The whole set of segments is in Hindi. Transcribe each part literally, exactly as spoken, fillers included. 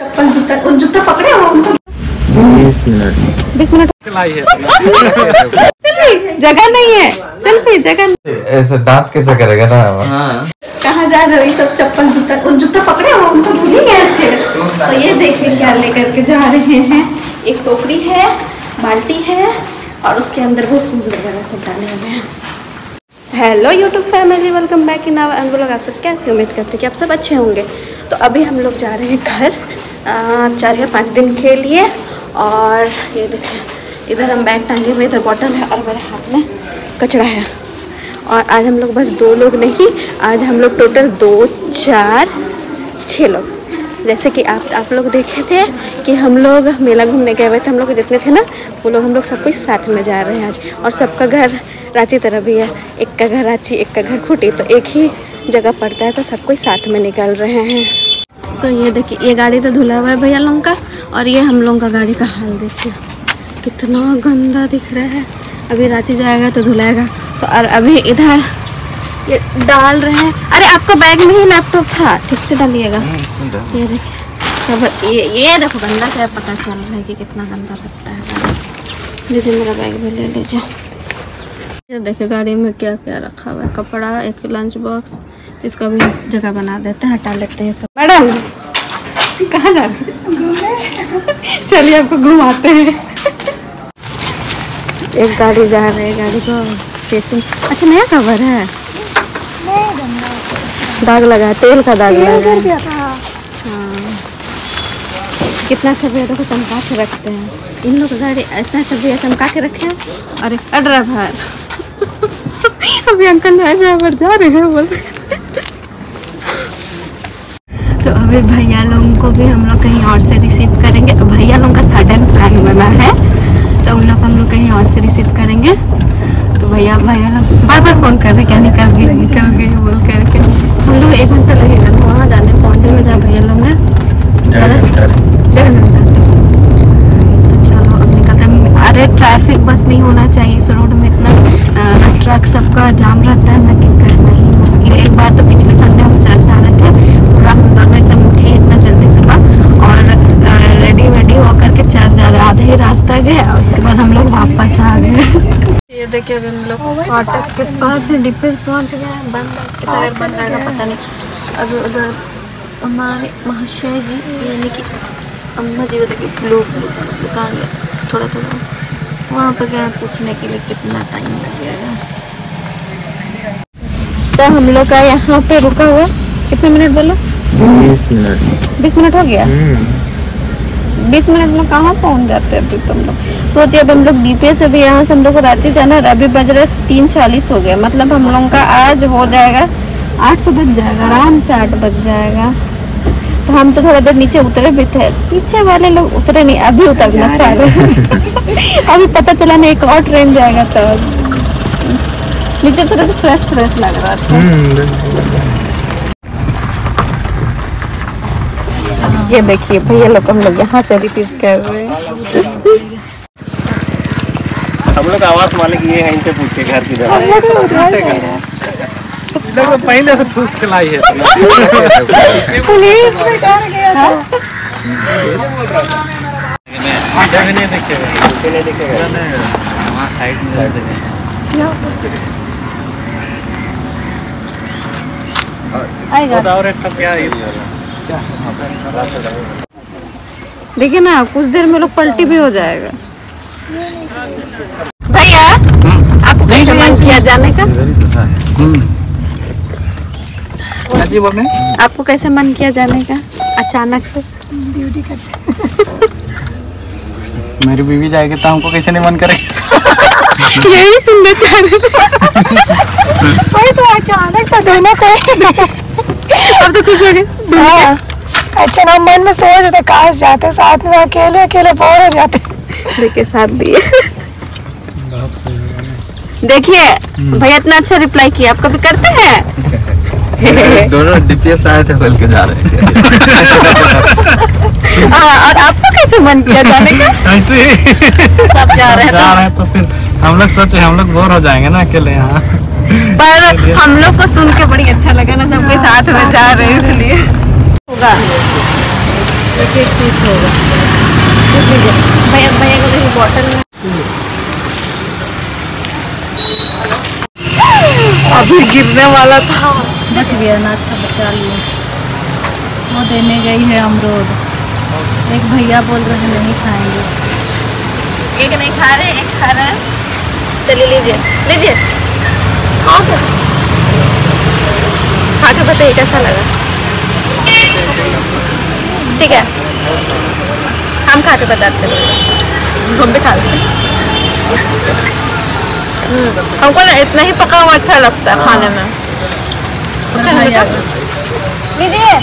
चप्पल जूता जूता पकड़े हो बीस मिनट बीस मिनट जगह नहीं है सेल्फी जगह ऐसे डांस कैसे करेगा ना। हाँ। कहाँ जा रहे हो ये सब चप्पल जूता जूता पकड़े हो हम तो भूल ही गए थे। तो ये देखिए क्या लेकर के जा रहे हैं। एक टोकरी है बाल्टी है और उसके अंदर वो शूज वगैरह सब डाले हुए हैं। Hello YouTube family welcome back in our end vlog. आप सब कैसे उम्मीद करते हैं कि आप सब अच्छे होंगे। तो अभी हम लोग जा रहे हैं घर चार या पाँच दिन के लिए। और ये देखिए इधर हम बैग टांगे हुए, इधर बॉटल है और मेरे हाथ में कचड़ा है। और आज हम लोग बस दो लोग नहीं, आज हम लोग टोटल दो चार छः लोग। जैसे कि आप आप लोग देखे थे कि हम लोग मेला घूमने गए हुए थे, हम लोग जितने थे ना वो लोग हम लोग सब कुछ साथ में जा रहे हैं आज। और सबका घर रांची तरफ भी है, एक का घर रांची एक का घर खूंटी, तो एक ही जगह पड़ता है, तो सब कोई साथ में निकल रहे हैं। तो ये देखिए ये गाड़ी तो धुला हुआ है भैया लोगों का, और ये हम लोगों का गाड़ी का हाल देखिए कितना गंदा दिख रहा है। अभी रांची जाएगा तो धुलाएगा। तो और अभी इधर ये डाल रहे हैं। अरे आपका बैग में ही लैपटॉप था, ठीक से डालिएगा। ये देखिए तब ये ये देखो गंदा से पता चल रहा है कि कितना गंदा लगता है। दीदी मेरा बैग भी ले लीजिए। ये देखिए गाड़ी में क्या क्या रखा हुआ है, कपड़ा, एक लंच बॉक्स, इसका भी जगह बना देते हैं, हटा लेते हैं सब। मैडम कहाँ जा रहे हैं? चलिए आपको घुमाते हैं। एक गाड़ी जा रही है, गाड़ी को सेटिंग अच्छा नया कवर है, दाग लगा है, तेल का दाग लगा है। हाँ कितना अच्छा भैया देखो चमका के रखते हैं इन लोग गाड़ी, इतना अच्छा भैया चमका के रखे हैं। और एक ड्राइवर अभी अंकल ड्राइवर जा रहे हैं बोल। तो अभी भैया लोगों को भी हम लोग कहीं और से रिसीव करेंगे। तो भैया लोगों का सडन प्लान बना है, तो उन लोग हम लोग कहीं और से रिसीव करेंगे। तो भैया भैया लोग बार बार फ़ोन कर रहे क्या निकल गई निकल गई बोल करके। हम लोग एक घंटा लगेगा वहाँ जाने पहुँचे में, जहाँ भैया लोग हैं डेढ़ घंटा। तो चलो अब निकलते। अरे ट्रैफिक बस नहीं होना चाहिए इस रोड में, इतना ट्रक सबका जाम रहता है ना कि करना ही मुश्किल। एक बार तो पिछले संडे हम चर्च आ रहे थे, पूरा हम दोनों एकदम उठे इतना जल्दी सुबह और रेडी वेडी होकर के चर्च जा रहे, आधे ही रास्ता गए और उसके बाद हम लोग वापस आ गए। ये देखिए अभी हम लोग फाटक के पास डिब्बे पहुंच गए हैं। बंद कितना देर बंद रहेगा पता नहीं। अभी उधर हमारे महाशय जी यानी कि अम्मा जी वो देखिए ब्लू ब्लू दुकान है, थोड़ा थोड़ा वहाँ पर गए पूछने के लिए कितना टाइम लगेगा। तो हम लोग का यहाँ पे रुका हुआ कितने मिनट बोलो? बीस मिनट बीस मिनट हो गया। बीस मिनट में कहाँ पहुँच जाते हैं अभी तुम लोग। सोचिए अब हम लोग डीपीए से भी यहाँ से हम लोग को रांची जाना है, अभी बज रहे तीन चालीस हो गए। मतलब हम लोगों का आज हो जाएगा आठ तो बज जाएगा, आराम से आठ बज जाएगा। तो हम तो थोड़ा देर नीचे उतरे भी थे, पीछे वाले लोग उतरे नहीं, अभी उतरना चाह रहे हैं। अभी पता चला नहीं एक और ट्रेन जाएगा तो नीचे थोड़ा सा फ्रेश फ्रेश लग रहा था। ये देखिए भैया लोग हम लोग यहाँ से रिसीव कर रहे हैं। हम लोग आवास मालिक ये है, इनसे पूछे घर की तरह पहले से ठूस के लाई है। पुलिस में डर गया था। जगह नहीं देखेगा, नहीं देखेगा वहाँ साइड में आएगा। और एक क्या है देखिए ना कुछ देर में लोग पलटी भी हो जाएगा। भैया आपको कैसे मन किया जाने का? जी बोल रहे आपको कैसे मन किया जाने का अचानक से? मेरी बीवी जाएगी तो हमको कैसे नहीं मन करेगा। यही सुनना चाह रहे थे। वही तो अचानक से दोनों को अब तो कुछ अच्छा ना मन में सोच रहे काश जाते साथ में, अकेले अकेले बोर हो जाते। देखिए साथ दिए। देखिए भैया इतना अच्छा रिप्लाई किया, आप कभी करते हैं? दोनों डीपीएस आए थे बोल के जा रहे थे। और आपको कैसे मन किया जाने का? ऐसे सब जा रहे हैं जा रहे हैं तो फिर हम लोग सोचे हम लोग बोर हो जाएंगे ना अकेले यहाँ। पर हम लोग को सुन के बड़ी अच्छा लगा ना, सबके साथ में जा रहे हैं इसलिए होगा। एक एक पीस होगा। भैया भैया को देखिए बॉटल में अभी गिरने वाला था, बच गया ना, अच्छा बचा लिया। वो देने गई है अमरूद, एक भैया बोल रहे हैं नहीं खाएंगे, एक नहीं खा रहे एक खा रहे हैं। चलिए लीजिए लीजिए खा के खा के बताइए कैसा लगा। ठीक है हम खा के बताते हैं, हम भी खा लेते हैं। हमको ना इतना ही पका हुआ अच्छा लगता है खाने में। लीजिए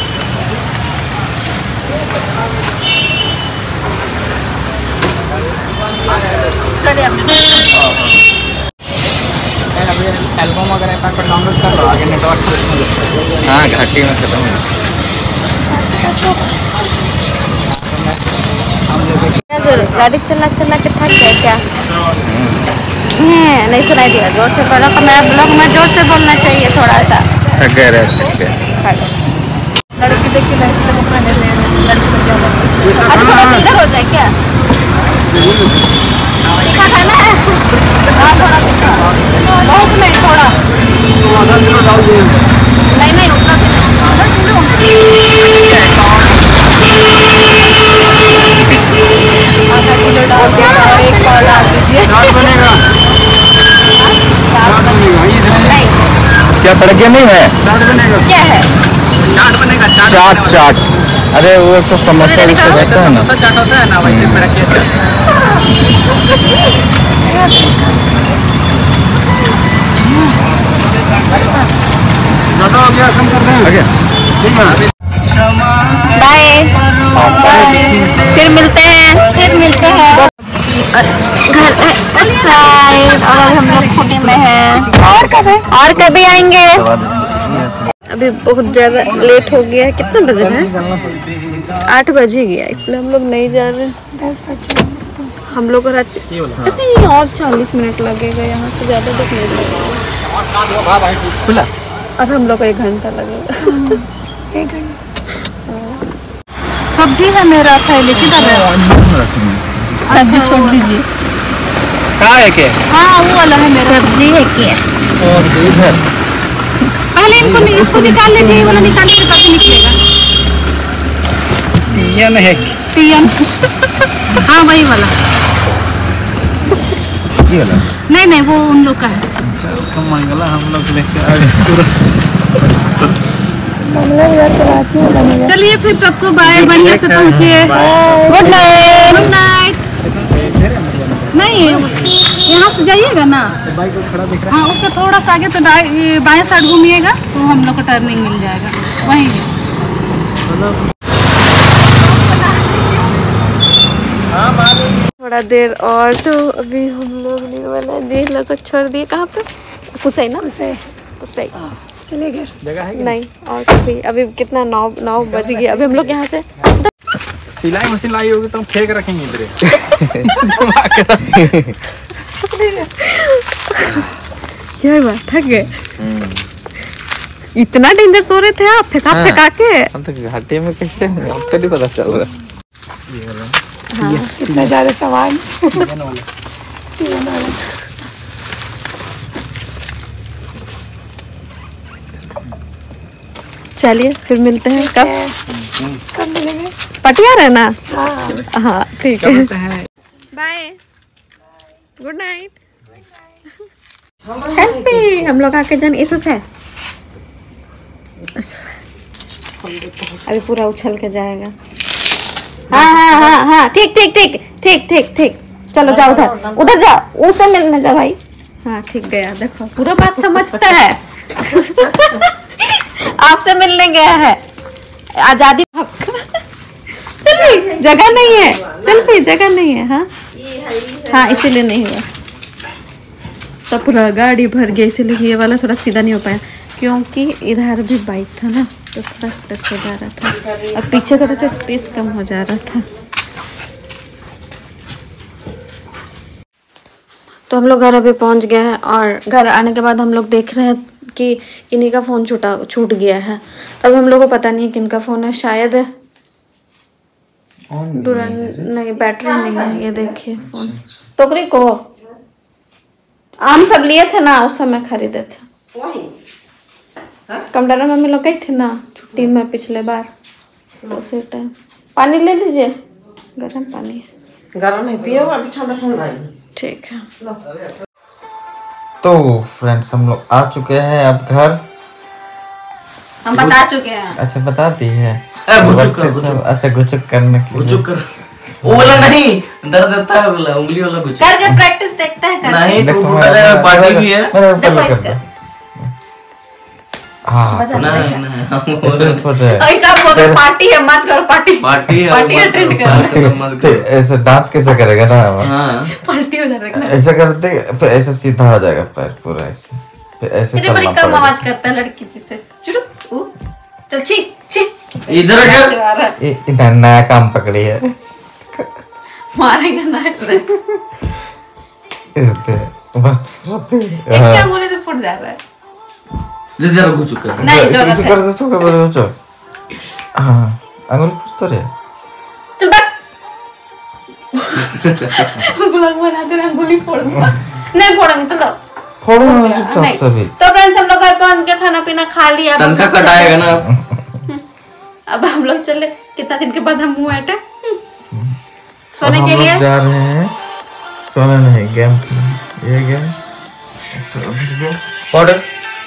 एल्बम वगैरह पर डाउनलोड कर लो, आगे नेटवर्क। हाँ घाटी में खत्म है। गाड़ी चला चला के थक गए क्या? नहीं सुनाई दिया, जोर से बोलो। मेरा ब्लॉग में जोर से बोलना चाहिए थोड़ा सा। थक गए रहे थक गए। लड़की देखिए लड़की को खाने ले लड़की को क्या बोलते हैं? अच्छा थोड़ा इधर हो जाए क्या? तीखा खाना है? हाँ थोड़ा तीखा, बहुत नहीं थोड़ा। नहीं नहीं उतना आधा किलो डाल के और एक पाव डाल दीजिए। नहीं क्या पड़के नहीं है? क्या है? चाट बनेगा। चाट चाट। अरे वो तो समोसा जिसको कहते हैं ना, चाट होता है ना, वैसे पड़के। बाय फिर मिलते हैं फिर मिलते हैं घर उस साइड। और हम लोग खूटे में हैं, और कभी और कभी आएंगे। अभी बहुत ज़्यादा लेट हो गया है। कितने बजे हैं? आठ बजे गया, इसलिए हम लोग नहीं जा रहे। दस बजे हम लोग को नहीं और चालीस मिनट लगेगा, यहाँ से ज़्यादा देर नहीं लगेगा। और हम लोग को एक घंटा लगेगा। एक घंटा सब्जी है मेरा थैली किधर है? सब्जी छोड़ दीजिए। कहाँ है के? हाँ वो वाला है मेरा। सब्जी है क्या? पहले इनको इसको निकाल लीजिए, ये वाला निकालने के बाद निकलेगा। तीयन है। तीयन हाँ वही वाला। ये वाला? नहीं नहीं वो उन लोग का है। मंगला हम लोग लेके चलिए फिर सबको बाय, बढ़िया से पहुँचिए। Good night. Good night. नहीं यहाँ से जाइएगा ना, हाँ उससे थोड़ा सा आगे तो बाएं साइड घूमिएगा तो हम लोग को टर्निंग मिल जाएगा वहीं। थोड़ा देर और तो अभी हम लोग नहीं वाला देख लोग को छोड़ दिए। कहाँ पे? कुसई ना? कुसई कुसई चलिए घर जगह है नहीं। और कभी अभी कितना नौ नौ बज गया। अभी हम लोग यहाँ से सिलाई मशीन लाई होगी तो हम फेंक रखेंगे इधर। क्या बात थक गए? इतना डेंजर सो रहे थे आप फेंका हाँ। फेंका के। हम तो घाटी में कैसे हैं? हमको नहीं पता चल रहा। हाँ। इतना ज्यादा सामान। चलिए फिर मिलते हैं। कब कब मिलेंगे? पटिया रहना? हाँ हाँ ठीक है। Bye good night. हैप्पी हम लोग आके जन इस है अभी पूरा उछल के जाएगा। हाँ हाँ हाँ हाँ ठीक ठीक ठीक ठीक ठीक ठीक चलो जाओ उधर उधर जाओ, उससे मिलने जाओ भाई। हाँ ठीक गया, देखो पूरा बात समझता है। आपसे मिलने गया है, आजादी जगह नहीं है, सेल्फी जगह नहीं है। हाँ हाँ इसीलिए नहीं हुआ, तो पूरा गाड़ी भर गया, इसीलिए ये वाला थोड़ा सीधा नहीं हो पाया क्योंकि इधर भी बाइक था ना तो थोड़ा टच हो जा रहा था और पीछे थोड़ा सा स्पेस कम हो जा रहा था। तो हम लोग घर अभी पहुंच गए हैं और घर आने के बाद हम लोग देख रहे हैं कि किन्हीं का फ़ोन छूटा छूट गया है। तब हम लोग को पता नहीं किन का फ़ोन है, शायद डुरन नहीं, बैटरी नहीं है। ये देखिए फोन टोकरी को आम सब लिए थे ना, उस समय खरीदे थे। कमरा मम्मी लोग गई थी ना छुट्टी में पिछले बार, तो उसी टाइम। पानी ले लीजिए, गर्म पानी है। गर्म नहीं पियो, अभी ठंडा ठंडा है। ठीक है। तो फ्रेंड्स हम लोग आ चुके हैं अब घर। हम बता चुके हैं। अच्छा बता दी है। गुचुक कर, गुचुक। अच्छा गुचुक करने के लिए। गुचुक कर। वो वाला नहीं, दर्द देता है वाला, उंगली वाला गुचुक। करके प्रैक्टिस देखते हैं करके। नहीं तो देखो, पहले मैं- पार्टी मैं- भी है। मैं- मैं- देखो मैं- इसका। हाँ मजा नहीं आएगा। नहीं हम ऐसे ऊपर है। और एक आप बोल रहे पार्टी है, मत करो पार्टी। पार्टी है, पार्टी मत अटेंड करो, करो। पार्टी मत फिर करो। ऐसे डांस कैसे करेगा ना। हाँ पार्टी हो जाएगा। ऐसा करते फिर ऐसे सीधा हो जाएगा पैर पूरा ऐसे, फिर ऐसे इतनी बड़ी चलना कम पड़ेगा। आवाज करता है लड़की जिससे। चुप ऊ चल छी छी इधर कर। ये ये नया काम पकड़ी है। मारेगा ना इसे। इधर बस एक क्या बोले तो फुट जा रहा है। जरा गुचुक कर। नहीं इसे जरूरत कर है। दे, इसको कर दे, चल। हाँ अंगुल कुछ तो रे। चल बस। ब्लॉग बना दे, अंगुली फोड़ दूंगा। नहीं फोड़ेंगे, चलो। फोड़ो ना नहीं। चुपचाप सभी। तो फ्रेंड्स हम लोग घर पहुंच के खाना पीना खा लिया। अब तनखा हम लोग कटाएगा ना। अब हम लोग चले, कितना दिन के बाद हम मुंह हटे अब सोने हम के लोग लिए। जा रहे हैं सोने नहीं, गेम ये गेम पाउडर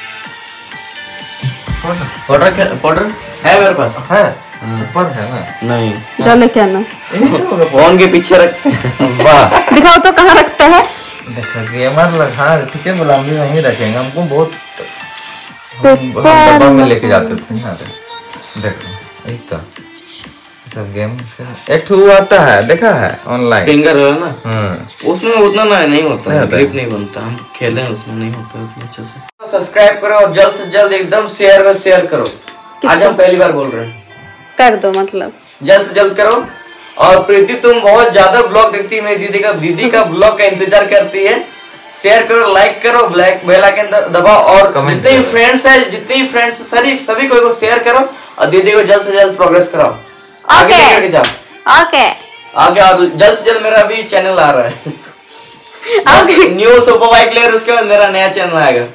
पाउडर पाउडर है मेरे पास। है ऊपर है ना। नहीं, चले क्या ना फोन के पीछे रखते हैं। वाह दिखाओ तो कहाँ रखते हैं। देखा गेमर लोग। हाँ ठीक है, गुलाम भी वहीं रखेंगे। हमको बहुत हम डब्बा में लेके जाते थे यहाँ पे। देखो एक तो सब गेम एक ठू आता है, देखा है ऑनलाइन। फिंगर है ना, हम्म उसमें उतना ना नहीं होता है, नहीं होता है। ग्रिप नहीं बनता। हम खेले हैं उसमें, नहीं होता है उतना अच्छे से। सब्सक्राइब करो और जल्द से जल्द एकदम शेयर में शेयर करो। आज हम पहली बार बोल रहे हैं, कर दो मतलब। जल्द से जल्द करो। और प्रीति तुम बहुत ज्यादा ब्लॉग देखती है, मेरी दीदी का दीदी का ब्लॉग का इंतजार करती है। शेयर करो, लाइक करो, ब्लैक बेल आइकन दबाओ और Comment जितने करो। फ्रेंड्स है जितने फ्रेंड्स सभी सभी को शेयर करो और दीदी को जल्द से जल्द प्रोग्रेस कराओ। आगे Okay. लेके जाओ ओके आगे। और जल्द से जल्द मेरा भी चैनल आ रहा है। Okay. New super bike layer, उसके बाद मेरा नया चैनल आएगा।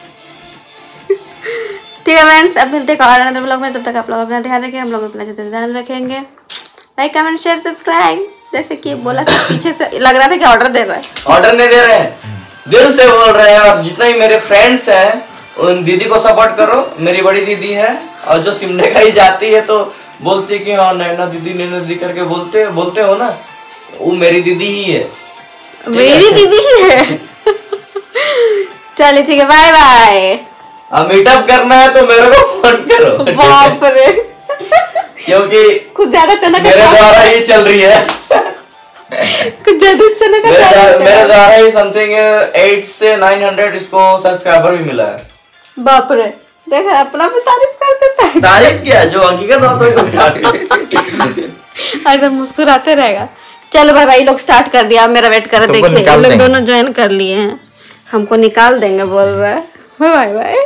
ठीक है फ्रेंड्स, अब मिलते हैं और नए ब्लॉग में। तब तक आप लोग अपना ध्यान रखें, हम लोग अपना ध्यान रखेंगे। Like comment share subscribe. जैसे कि बोला था पीछे से लग रहा था कि ऑर्डर दे रहा है। ऑर्डर नहीं दे रहे हैं, दिल से बोल रहे हैं। और जितने भी मेरे फ्रेंड्स हैं उन दीदी को सपोर्ट करो। मेरी बड़ी दीदी है और जो सिमने का ही जाती है तो बोलती है कि हाँ नैना दीदी नैना दीदी करके बोलते बोलते हो ना, वो मेरी दीदी ही है। मेरी दीदी ही है। चलिए ठीक है, बाय बाय। अब मीटअप करना है तो मेरे को फोन करो। बाप रे, क्योंकि कुछ ज्यादा चना का मेरे चावल- द्वारा ही चल रही है। कुछ ज्यादा चना का मेरे चावल द्वारा- चला। मेरे द्वारा ही समथिंग एट से नाइन हंड्रेड इसको सब्सक्राइबर भी मिला है। बाप रे, देख अपना भी तारीफ कर देता है। तारीफ किया, जो हकीकत होता है। अगर मुस्कुराते रहेगा। चलो भाई भाई लोग स्टार्ट कर दिया, मेरा वेट कर तुमको देखिए। निकाल ये लोग देंगे। दोनों ज्वाइन कर लिए हैं, हमको निकाल देंगे बोल रहा है। Bye bye.